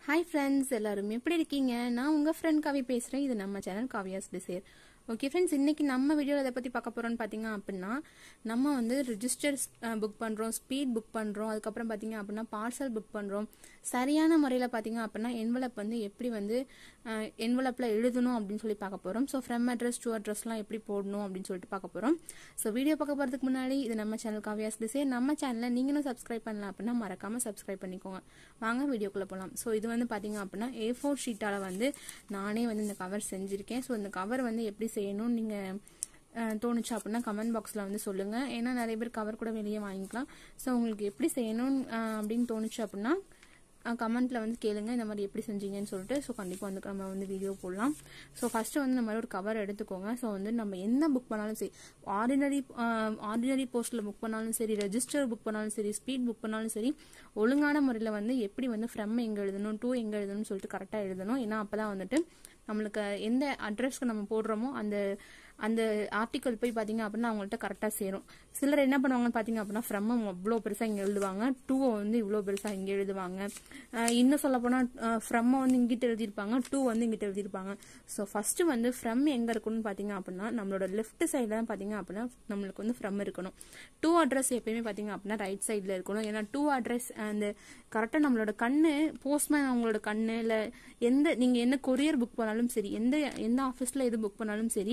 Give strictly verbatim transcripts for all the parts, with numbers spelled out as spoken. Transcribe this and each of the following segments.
Hi friends, எல்லாரும் எப்படி இருக்கீங்க? நான் உங்க friend காவி பேசுறேன். இது நம்ம சேனல் காவியாஸ் டிசைர். ஓகே ஃப்ரெண்ட்ஸ், இன்னைக்கு நம்ம வீடியோல எதை பத்தி பார்க்க போறோம்னு பாத்தீங்க அப்படின்னா, நம்ம வந்து ரெஜிஸ்டர் புக் பண்றோம், ஸ்பீட் புக் பண்றோம், அதுக்கப்புறம் பாத்தீங்க அப்படின்னா பார்சல் புக் பண்றோம். சரியான முறையில பாத்தீங்க அப்படின்னா என்வலப் வந்து எப்படி வந்து என்வலப்ல எழுதணும் அப்படின்னு சொல்லி பார்க்க போறோம். ஸோ ஃப்ரம் அட்ரஸ் டு அட்ரஸ்லாம் எப்படி போடணும் அப்படின்னு சொல்லிட்டு பார்க்க போறோம். ஸோ வீடியோ பார்க்க போறதுக்கு முன்னாடி இது நம்ம சேனல் காவியாஸ் டிசைர். நம்ம சேனலை நீங்களும் சப்ஸ்கிரைப் பண்ணலாம் அப்படின்னா மறக்காம சப்ஸ்கிரைப் பண்ணிக்கோங்க. வாங்க வீடியோக்குள்ள போகலாம். ஸோ இது வந்து பாத்தீங்க அப்படின்னா ஏ ஃபோர் ஷீட்டால வந்து நானே வந்து இந்த கவர் செஞ்சிருக்கேன். ஸோ இந்த கவர் வந்து எப்படி செய்யணும் நீங்க தோணுச்சு அப்படின்னா கமெண்ட் பாக்ஸ்ல வந்து சொல்லுங்க. ஏன்னா நிறைய பேர் கவர் கூட வெளியே வாங்கிக்கலாம். ஸோ உங்களுக்கு எப்படி செய்யணும் அப்படின்னு தோணுச்சு அப்படின்னா கமெண்ட்ல வந்து கேளுங்க, இந்த மாதிரி எப்படி செஞ்சீங்கன்னு சொல்லிட்டு. ஸோ கண்டிப்பா வந்து நம்ம வந்து வீடியோ போடலாம். ஸோ ஃபர்ஸ்ட் வந்து இந்த மாதிரி ஒரு கவர் எடுத்துக்கோங்க. ஸோ வந்து நம்ம என்ன புக் பண்ணாலும் சரி, ஆர்டினரி ஆர்டினரி போஸ்ட்ல புக் பண்ணாலும் சரி, ரெஜிஸ்டர் புக் பண்ணாலும் சரி, ஸ்பீட் புக் பண்ணாலும் சரி, ஒழுங்கான முறையில் வந்து எப்படி வந்து ஃப்ரம் எங்க எழுதணும், டூ எங்க எழுதணும்னு சொல்லிட்டு கரெக்டா எழுதணும். ஏன்னா அப்பதான் வந்துட்டு நம்மளுக்கு எந்த அட்ரஸ்க்கு நம்ம போடுறோமோ அந்த அந்த ஆர்டிக்கல் போய் பாத்தீங்க அப்படின்னா அவங்கள்ட்ட கரெக்டா சேரும். சிலர் என்ன பண்ணுவாங்கன்னு பாத்தீங்க அப்படின்னா ஃப்ரம் அவ்வளோ பெருசா இங்க எழுதுவாங்க, டூ வந்து இவ்வளவு பெருசா இங்க எழுதுவாங்க. இன்னும் சொல்ல போனா ஃப்ரம் வந்து இங்கிட்ட எழுதிருப்பாங்க, டூ வந்து இங்கிட்ட எழுதிருப்பாங்க. ஸோ ஃபர்ஸ்ட் வந்து ஃப்ரம் எங்க இருக்கணும்னு பாத்தீங்க அப்படின்னா நம்மளோட லெஃப்ட் சைட்ல தான் பாத்தீங்க அப்படின்னா நம்மளுக்கு வந்து ஃப்ரம் இருக்கணும். டூ அட்ரஸ் எப்பயுமே பாத்தீங்க அப்படின்னா ரைட் சைட்ல இருக்கணும். ஏன்னா டூ அட்ரஸ் அந்த கரெக்டா நம்மளோட கண்ணு, போஸ்ட்மேன் அவங்களோட கண்ணு, இல்ல எந்த நீங்க என்ன கொரியர் புக் பண்ணாலும் சரி, எந்த எந்த ஆபீஸ்ல எது புக் பண்ணாலும் சரி,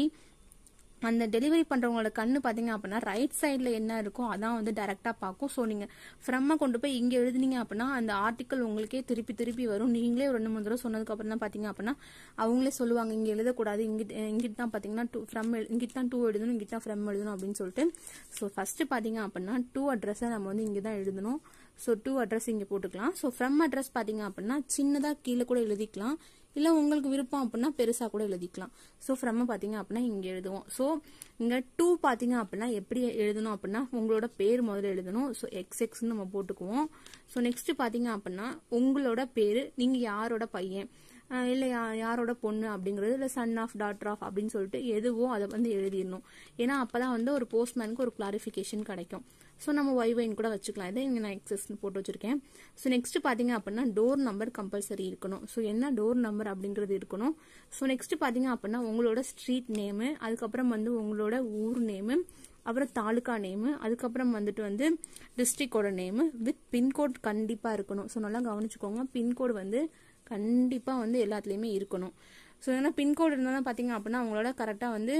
அந்த டெலிவரி பண்றவங்களோட கண்ணு பாத்தீங்க அப்படின்னா ரைட் சைட்ல என்ன இருக்கோ அதான் வந்து டைரக்டா பார்க்கும். ஸோ நீங்க ஃப்ரம் கொண்டு போய் இங்க எழுதுனீங்க அப்படின்னா அந்த ஆர்டிக்கல் உங்களுக்கே திருப்பி திருப்பி வரும். நீங்களே ஒரு ரெண்டு மூணு தடவை சொன்னதுக்கு அப்புறம் தான் பாத்தீங்க அப்படின்னா அவங்களே சொல்லுவாங்க இங்க எழுதக்கூடாது, இங்கிட்ட இங்கிட்ட தான் பாத்தீங்கன்னா டூ ஃப்ரம் இங்கிட்ட தான் டூ எழுதணும், இங்கிட்ட தான் ஃப்ரம் எழுதணும் அப்படின்னு சொல்லிட்டு. ஸோ ஃபர்ஸ்ட் பாத்தீங்க அப்படின்னா டூ அட்ரஸ் நம்ம வந்து இங்க தான் எழுதணும். ஸோ டூ அட்ரஸ் இங்க போட்டுக்கலாம். ஸோ ஃப்ரம் அட்ரஸ் பாத்தீங்க அப்படின்னா சின்னதா கீழே கூட எழுதிக்கலாம், இல்ல உங்களுக்கு விருப்பம் அப்படின்னா பெருசா கூட எழுதிக்கலாம். சோ ஃப்ரம் பாத்தீங்க அப்படின்னா இங்க எழுதுவோம். சோ இங்க டூ பாத்தீங்க அப்படின்னா எப்படி எழுதணும் அப்படின்னா உங்களோட பேர் முதல்ல எழுதணும். சோ எக்ஸ் எக்ஸ் நம்ம போட்டுக்குவோம். சோ நெக்ஸ்ட் பாத்தீங்க அப்படின்னா உங்களோட பேரு, நீங்க யாரோட பையன் இல்ல யாரோட பொண்ணு அப்படிங்கறது, இல்ல சன் ஆஃப் டாட்டர் ஆஃப் அப்படின்னு சொல்லிட்டு எதுவோ அதை வந்து எழுதிடணும். ஏன்னா அப்பதான் வந்து ஒரு போஸ்ட்மேனுக்கு ஒரு கிளாரிபிகேஷன் கிடைக்கும். ஸோ நம்ம ஒய் ஒய்ன்னு கூட வச்சுக்கலாம். இதை இங்கே நான் எக்ஸஸ் போட்டு வச்சிருக்கேன். ஸோ நெக்ஸ்ட் பாத்தீங்க அப்படின்னா டோர் நம்பர் கம்பல்சரி இருக்கணும். ஸோ என்ன டோர் நம்பர் அப்படிங்கிறது இருக்கணும். ஸோ நெக்ஸ்ட் பாத்தீங்க அப்படின்னா உங்களோட ஸ்ட்ரீட் நேமு, அதுக்கப்புறம் வந்து உங்களோட ஊர் நேமு, அப்புறம் தாலுகா நேமு, அதுக்கப்புறம் வந்துட்டு வந்து டிஸ்ட்ரிக்டோட நேமு வித் பின்கோட் கண்டிப்பா இருக்கணும். ஸோ நல்லா கவனிச்சுக்கோங்க, பின்கோடு வந்து கண்டிப்பா வந்து எல்லாத்துலயுமே இருக்கணும். ஸோ ஏன்னா பின்கோடு இருந்தாலும் பாத்தீங்க அப்படின்னா அவங்களோட கரெக்டா வந்து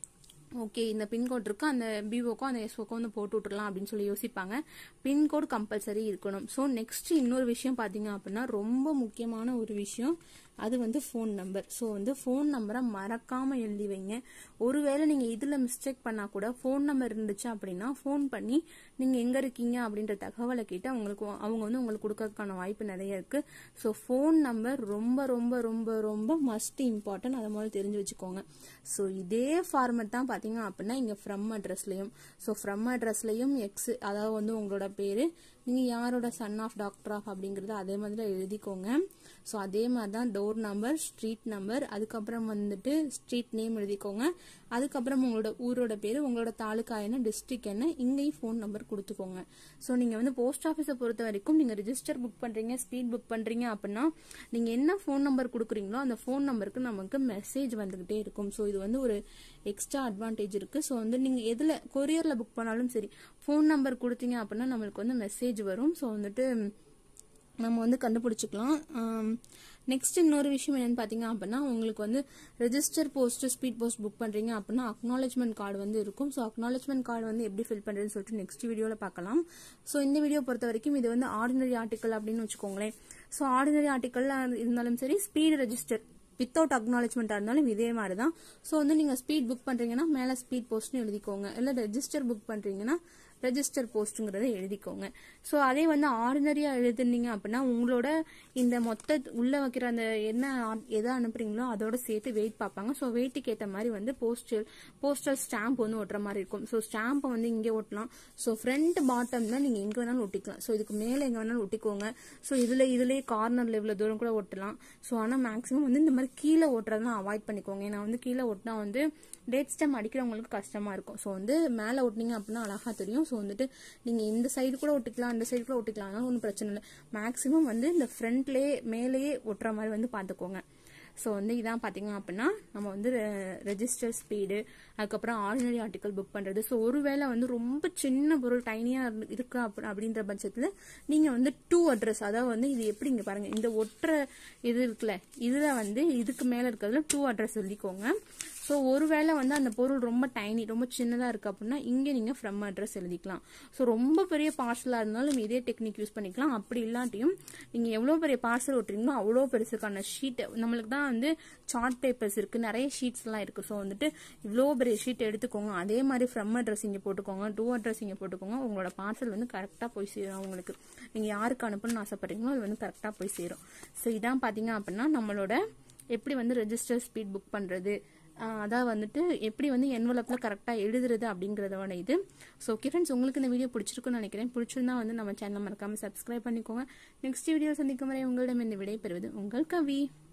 ஓகே இந்த பின்கோட் இருக்கு, அந்த பிஓக்கோ அந்த எஸ்ஓக்கோ வந்து போட்டு விட்டுறலாம் அப்படின்னு சொல்லி யோசிப்பாங்க. பின்கோட் கம்பல்சரி இருக்கணும். ஸோ நெக்ஸ்ட் இன்னொரு விஷயம் பாத்தீங்க அப்படின்னா ரொம்ப முக்கியமான ஒரு விஷயம், அது வந்து ஃபோன் நம்பர். ஸோ வந்து ஃபோன் நம்பரை மறக்காம எழுதி வைங்க. ஒருவேளை நீங்க இதுல மிஸ்டேக் பண்ணா கூட ஃபோன் நம்பர் இருந்துச்சு அப்படின்னா ஃபோன் பண்ணி நீங்க எங்க இருக்கீங்க அப்படின்ற தகவலை கேட்டு அவங்களுக்கு அவங்க வந்து உங்களுக்கு கொடுக்கறதுக்கான வாய்ப்பு நிறைய இருக்கு. ஸோ ஃபோன் நம்பர் ரொம்ப ரொம்ப ரொம்ப ரொம்ப மஸ்ட் இம்பார்ட்டன்ட், அதை மாதிரி தெரிஞ்சு வச்சுக்கோங்க. ஸோ இதே ஃபார்மேட் தான் பாத்தீங்க அப்படின்னா இங்க ஃப்ரம் அட்ரஸ்லயும். ஸோ ஃப்ரம் அட்ரஸ்லயும் எக்ஸ் அதாவது வந்து உங்களோட பேரு, நீங்க யாரோட சன் ஆஃப் டாக்டர் ஆஃப் அப்படிங்கறத அதே மாதிரி எழுதிக்கோங்க. ஸோ அதே மாதிரி தான் டோர் நம்பர், ஸ்ட்ரீட் நம்பர், அதுக்கப்புறம் வந்துட்டு ஸ்ட்ரீட் நேம் எழுதிக்கோங்க. அதுக்கப்புறம் உங்களோட ஊரோட பேரு, உங்களோட தாலுகா என்ன, டிஸ்ட்ரிக்ட் என்ன, இங்கேயும் ஃபோன் நம்பர் கொடுத்துக்கோங்க. ஸோ நீங்க வந்து போஸ்ட் ஆஃபீஸை பொறுத்த வரைக்கும் நீங்க ரெஜிஸ்டர் புக் பண்றீங்க, ஸ்பீட் புக் பண்றீங்க அப்படின்னா நீங்க என்ன ஃபோன் நம்பர் கொடுக்குறீங்களோ அந்த ஃபோன் நம்பருக்கு நமக்கு மெசேஜ் வந்துகிட்டே இருக்கும். ஸோ இது வந்து ஒரு எக்ஸ்ட்ரா அட்வான்டேஜ் இருக்கு. ஸோ வந்து நீங்க எதுல கொரியர்ல புக் பண்ணாலும் சரி ஃபோன் நம்பர் கொடுத்தீங்க அப்படின்னா நம்மளுக்கு வந்து மெசேஜ் வரும். ஸோ வந்துட்டு நம்ம வந்து கண்டுபிடிச்சிக்கலாம். நெக்ஸ்ட் இன்னொரு விஷயம் என்னன்னு பாத்தீங்க அப்படின்னா உங்களுக்கு வந்து register post, speed post book பண்றீங்க அப்படின்னா அக்னாலஜ்மெண்ட் கார்டு வந்து இருக்கும். ஸோ அக்னாலஜ்மெண்ட் கார்டு வந்து எப்படி ஃபில் பண்றதுன்னு சொல்லிட்டு நெக்ஸ்ட் வீடியோல பார்க்கலாம். ஸோ இந்த வீடியோ பொறுத்த வரைக்கும் இது வந்து ஆர்டினரி ஆர்டிக்கல் அப்படின்னு வச்சுக்கோங்களேன். ஸோ ஆர்டினரி ஆர்டிக்கல் இருந்தாலும் சரி, ஸ்பீட் ரெஜிஸ்டர் வித்தவுட் அக்னாலஜ்மெண்டா இருந்தாலும் இதே மாதிரி தான். ஸோ வந்து நீங்க ஸ்பீட் புக் பண்றீங்கன்னா மேல ஸ்பீட் போஸ்ட்னு எழுதிக்கோங்க, இல்ல ரெஜிஸ்டர் புக் பண்றீங்கன்னா ரெஜிஸ்டர் போஸ்ட்ங்கிறத எழுதிக்கோங்க. ஸோ அதே வந்து ஆர்டினரியா எழுதுனீங்க அப்படின்னா உங்களோட இந்த மொத்த உள்ள வைக்கிற அந்த என்ன எதை அனுப்புறீங்களோ அதோட சேர்த்து வெயிட் பார்ப்பாங்க. ஸோ வெயிட்டுக்கு ஏற்ற மாதிரி வந்து போஸ்டல் போஸ்டல் ஸ்டாம்ப் வந்து ஒட்டுற மாதிரி இருக்கும். ஸோ ஸ்டாம்பை வந்து இங்கே ஒட்டலாம். ஸோ ஃப்ரண்ட் பாட்டம்ல நீங்க எங்க வேணாலும் ஒட்டிக்கலாம். ஸோ இதுக்கு மேல எங்க வேணாலும் ஒட்டிக்கோங்க. ஸோ இதுல இதுலயே கார்னர்ல இவ்வளவு தூரம் கூட ஒட்டலாம். ஸோ ஆனா மேக்சிமம் வந்து இந்த மாதிரி கீழே ஓட்டுறதுலாம் அவாய்ட் பண்ணிக்கோங்க. ஏன்னா வந்து கீழே ஒட்டினா வந்து டேட் ஸ்டாம்ப் அடிக்கிறவங்களுக்கு கஷ்டமா இருக்கும். ஸோ வந்து மேல ஒட்டினீங்க அப்படின்னா அழகா தெரியும். ஸோ வந்துட்டு நீங்கள் இந்த சைடு கூட ஒட்டிக்கலாம், இந்த சைடு கூட ஒட்டிக்கலாம், ஒன்றும் பிரச்சனை இல்லை. மேக்ஸிமம் வந்து இந்த ஃப்ரண்ட்லேயே மேலேயே ஒட்டுற மாதிரி வந்து பார்த்துக்கோங்க. ஸோ வந்து இதான் பார்த்தீங்க அப்படின்னா நம்ம வந்து ரெஜிஸ்டர் ஸ்பீடு, அதுக்கப்புறம் ஆர்டினரி ஆர்டிக்கல் புக் பண்ணுறது. ஸோ ஒருவேளை வந்து ரொம்ப சின்ன பொருள் டைனியாக இருக்கு அப்படி அப்படின்ற பட்சத்தில் நீங்கள் வந்து டூ அட்ரஸ், அதாவது வந்து இது எப்படி இங்கே பாருங்கள், இந்த ஒற்றை இது இருக்குல்ல, இதில் வந்து இதுக்கு மேலே இருக்கிறதுல டூ அட்ரஸ் எழுதிக்கோங்க. ஸோ ஒருவேளை வந்து அந்த பொருள் ரொம்ப டைனி, ரொம்ப சின்னதாக இருக்குது அப்படின்னா இங்கே நீங்கள் ஃப்ரம் அட்ரஸ் எழுதிக்கலாம். ஸோ ரொம்ப பெரிய பார்சலாக இருந்தாலும் இதே டெக்னிக் யூஸ் பண்ணிக்கலாம். அப்படி இல்லாட்டியும் நீங்கள் எவ்வளோ பெரிய பார்சல் ஓட்டுறீங்களோ அவ்வளோ பெருசுக்கான ஷீட், நம்மளுக்கு தான் வந்து சார்ட் பேப்பர்ஸ் இருக்குது, நிறைய ஷீட்ஸ்லாம் இருக்குது. ஸோ வந்துட்டு இவ்வளோ பெரிய ஷீட் எடுத்துக்கோங்க. அதே மாதிரி ஃப்ரம் அட்ரஸ் இங்கே போட்டுக்கோங்க, டூ அட்ரஸ் இங்கே போட்டுக்கோங்க. உங்களோட பார்சல் வந்து கரெக்டாக போய் சேரும். உங்களுக்கு நீங்கள் யாருக்கு அனுப்பணும்னு ஆசைப்படுறீங்களோ அது வந்து கரெக்டாக போய் சேரும். ஸோ இதான் பார்த்தீங்க அப்படின்னா நம்மளோட எப்படி வந்து ரெஜிஸ்டர் ஸ்பீட் புக் பண்ணுறது, அதான் வந்துட்டு எப்படி வந்து என்வலப்பில் கரெக்டாக எழுதுறது அப்படிங்கிறதோட இது. ஸோ ஓகே ஃப்ரெண்ட்ஸ், உங்களுக்கு இந்த வீடியோ பிடிச்சிருக்குன்னு நினைக்கிறேன். பிடிச்சிருந்தா வந்து நம்ம சேனலை மறக்காமல் சப்ஸ்கிரைப் பண்ணிக்கோங்க. நெக்ஸ்ட் வீடியோ சந்திக்கும் வரை உங்களிடம் இந்த விடை பெறுவது உங்கள் கவி.